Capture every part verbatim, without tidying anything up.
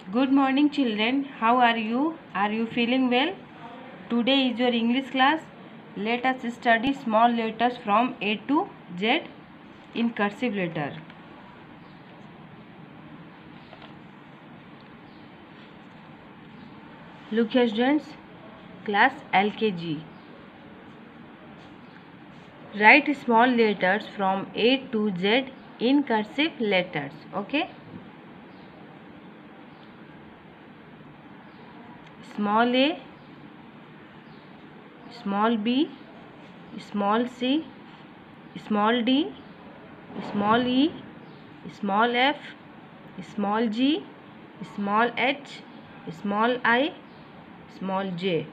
Good morning children. How are you? Are you feeling well? Today is your English class. Let us study small letters from A to Z in cursive letter. Look here students, class L K G. Write small letters from A to Z in cursive letters. Okay? Small a, small b, small c, small d, small e, small f, small g, small h, small I, small j,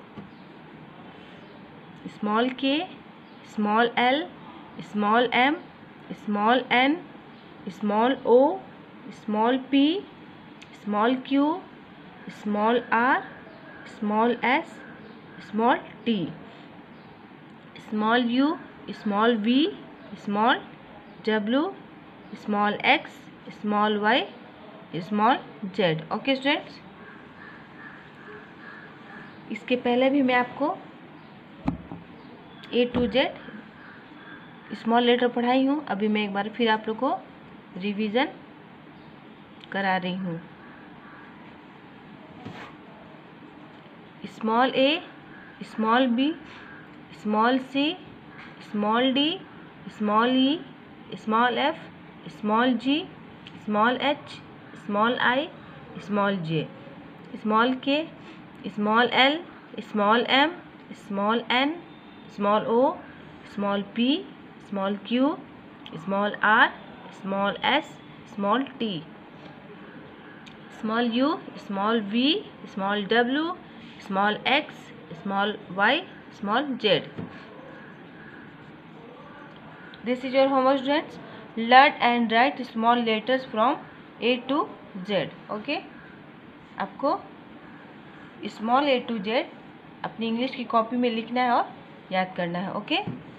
small k, small l, small m, small n, small o, small p, small q, small r, small s, small t, small u, small v, small w, small x, small y, small z. Okay students, इसके पहले भी मैं आपको A to Z small letter पढ़ाई हूँ. अभी मैं एक बार फिर आप लोग को रिवीजन करा रही हूँ. Small a, small b, small c, small d, small e, small f, small g, small h, small i, small j, small k, small l, small m, small n, small o, small p, small q, small r, small s, small t, small u, small v, small डब्ल्यू, small x, small y, small z. This is your homework students. Learn and write small letters from A to Z. Okay? आपको small A to Z अपनी English की copy में लिखना है और याद करना है. Okay okay?